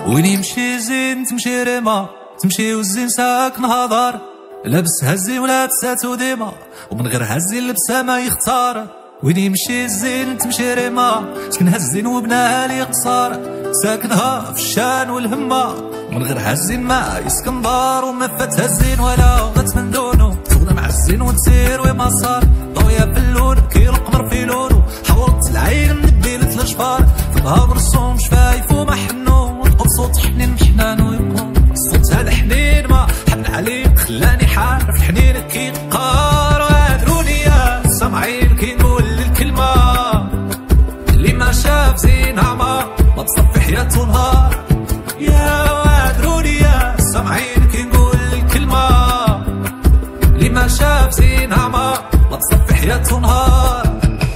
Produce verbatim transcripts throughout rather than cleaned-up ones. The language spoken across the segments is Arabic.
وين يمشي زين تمشي ريما، تمشي والزين ساكن هضار، لابس هزي ولابساتو ديما، ومن غير هزي لبسها ما يختار. وين يمشي الزين تمشي ريما، سكن هزين وبناها لي قصار، ساكنها في الشان والهمة، ومن غير هزين ما يسكن دار. وما فات هزين ولا غات من دونو، تغنى مع الزين وتسير وما صار. ضويا في اللون كي القمر في لونو، حورت العين من الديلة الجفار، في النهار رسوم شفايف وما حنو، وتقول صوت حنين محنان ويكون الصوت هذا حنين ما حن عليك، خلاني حار في حنين كي قار. وهدروني يا سامعين كي نقول الكلمة اللي ما شاف زينها ما ما تصفي حياته نهار. يا وهدروني يا سامعين كي نقول الكلمة اللي ما شاف زينها ما ما تصفي حياته نهار.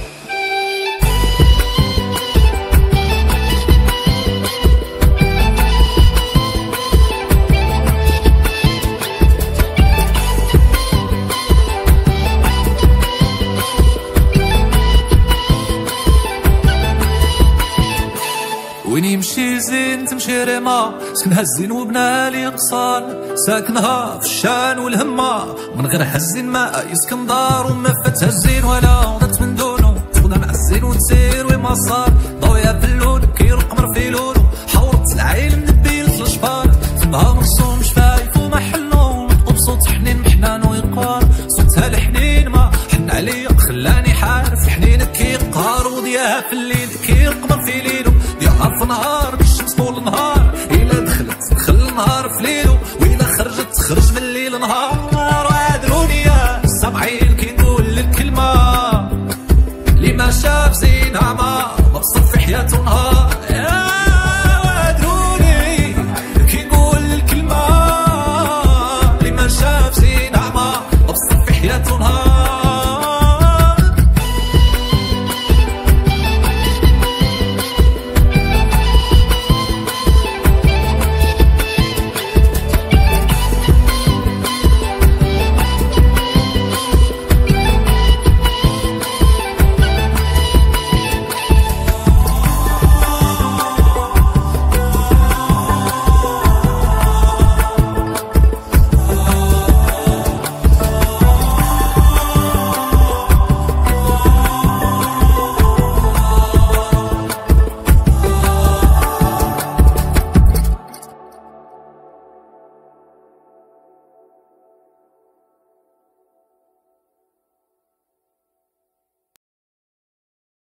وين يمشي زين تمشي ريما، سكنها الزين وبناها لي قصار، ساكنها في الشان والهمة، من غير هزين ما يسكن دار. وما فاتها الزين ولا غدت من دونو، تغنى مع الزين وتسير وما صار. ضويا في اللون كي القمر في لونو،